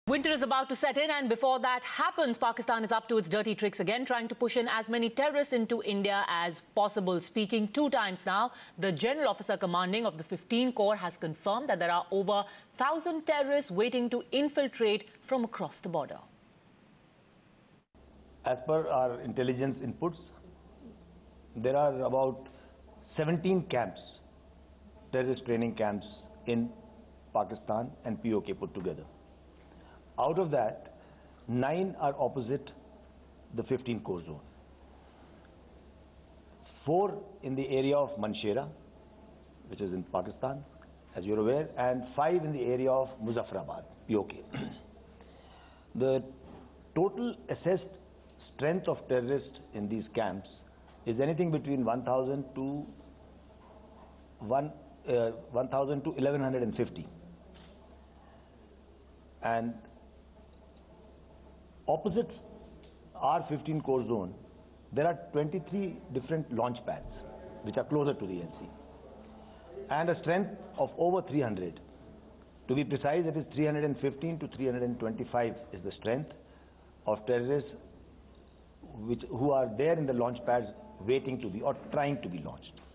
Winter is about to set in, and before that happens, Pakistan is up to its dirty tricks again, trying to push in as many terrorists into India as possible. Speaking 2 times now, the General Officer Commanding of the 15 Corps has confirmed that there are over 1,000 terrorists waiting to infiltrate from across the border. As per our intelligence inputs, there are about 17 camps, terrorist training camps in Pakistan and POK put together. Out of that, 9 are opposite the 15 Corps zone. 4 in the area of Manshera, which is in Pakistan, as you're aware, and 5 in the area of Muzaffarabad, POK. The total assessed strength of terrorists in these camps is anything between 1,000 to 1,150. And opposite our 15 Corps zone, there are 23 different launch pads which are closer to the LC, and a strength of over 300. To be precise, it is 315 to 325 is the strength of terrorists who are there in the launch pads waiting to be or trying to be launched.